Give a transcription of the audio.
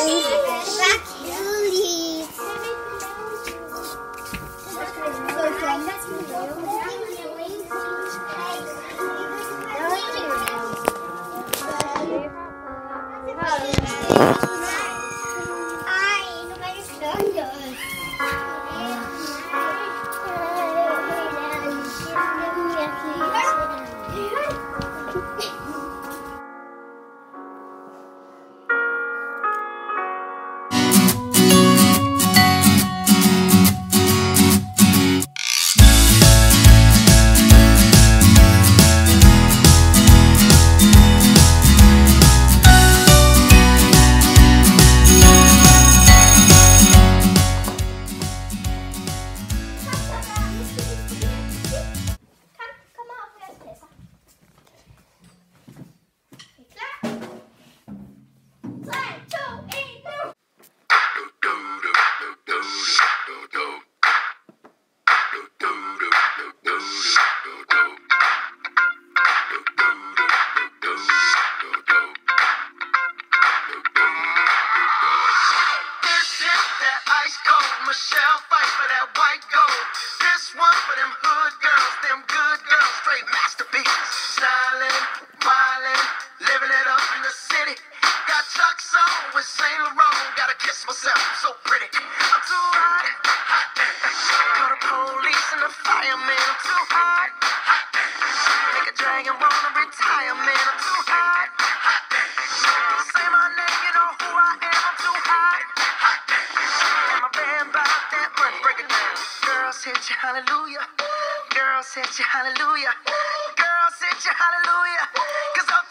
Michelle fight for that white gold. This one for them hood girls, them good girls, straight masterpieces. Styling, wildin', living it up in the city. Got Chuck's on with Saint Laurent. Gotta kiss myself, I'm so pretty. I'm too hot. Call the police and the fireman. I'm too hot. Make a dragon wanna retire, man. I'm too hot. Say my name, you know who I am. I'm too hot. And my band bought that money. Break it down. Girls hit you, hallelujah. Girls hit you, hallelujah. Girls hit you, hallelujah. 'Cause I'm